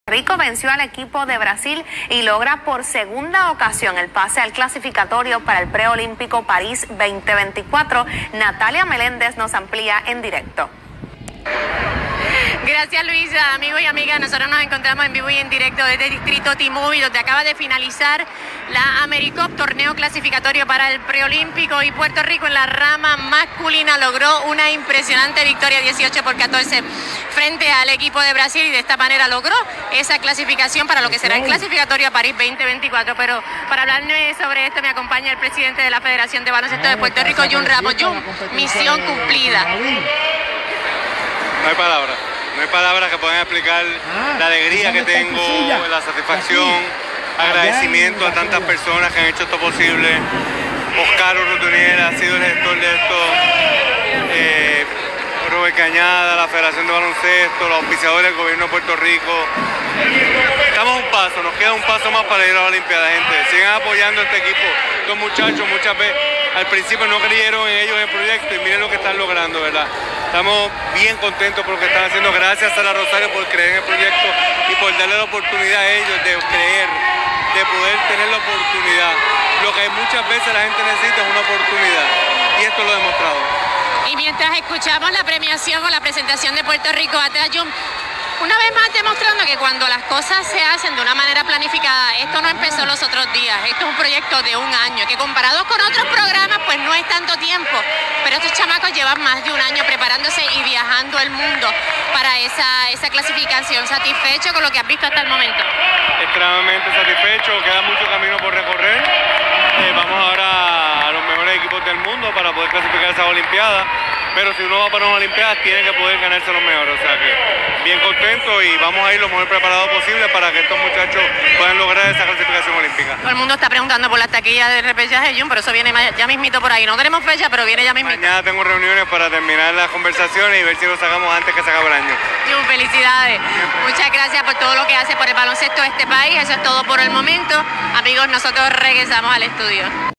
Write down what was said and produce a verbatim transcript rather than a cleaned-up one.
Rico venció al equipo de Brasil y logra por segunda ocasión el pase al clasificatorio para el preolímpico París veinte veinticuatro. Natalia Meléndez nos amplía en directo. Gracias, Luisa. Amigos y amigas, nosotros nos encontramos en vivo y en directo desde Distrito T-Mobile, donde acaba de finalizar la AmeriCup, torneo clasificatorio para el preolímpico, y Puerto Rico en la rama masculina logró una impresionante victoria dieciocho por catorce frente al equipo de Brasil, y de esta manera logró esa clasificación para lo que será el clasificatorio a París veinte veinticuatro. Pero para hablarme sobre esto me acompaña el presidente de la Federación de Baloncesto de Puerto Rico, Jun Ramos. Jun, misión cumplida. No hay palabras, no hay palabras que puedan explicar la alegría que tengo, la satisfacción, agradecimiento a tantas personas que han hecho esto posible. Oscar Urrutuniel ha sido el gestor de esto, eh, Robert Cañada, la Federación de Baloncesto, los auspiciadores del gobierno de Puerto Rico. Estamos a un paso, nos queda un paso más para ir a la Olimpiada, gente. Sigan apoyando a este equipo. Estos muchachos muchas veces al principio no creyeron en ellos en el proyecto, y miren lo que están logrando, ¿verdad? Estamos bien contentos por lo que están haciendo. Gracias a la Rosario por creer en el proyecto y por darle la oportunidad a ellos de creer, de poder tener la oportunidad. Lo que muchas veces la gente necesita es una oportunidad, y esto lo ha demostrado. Y mientras escuchamos la premiación o la presentación de Puerto Rico, Jun, una vez más demostrando que cuando las cosas se hacen de una manera planificada, esto no empezó los otros días, esto es un proyecto de un año, que comparado con otros programas pues no es tanto tiempo, pero estos chamacos llevan más de un año preparándose y viajando el mundo para esa, esa clasificación. ¿Satisfecho con lo que has visto hasta el momento? Extremadamente satisfecho, queda mucho camino por recorrer. Eh, vamos ahora a los mejores equipos del mundo para poder clasificar esa Olimpiada, pero si uno va para una Olimpiada tiene que poder ganarse los mejores, o sea que bien contento, y vamos a ir lo mejor preparado posible para que estos muchachos puedan lograr esa clasificación olímpica. Todo el mundo está preguntando por las taquillas de repechaje, Jun, pero eso viene ya mismito por ahí. No tenemos fecha, pero viene ya mismito. Mañana tengo reuniones para terminar las conversaciones y ver si lo sacamos antes que se acabe el año. Jun, felicidades. Muchas gracias por todo lo que hace por el baloncesto de este país. Eso es todo por el momento. Amigos, nosotros regresamos al estudio.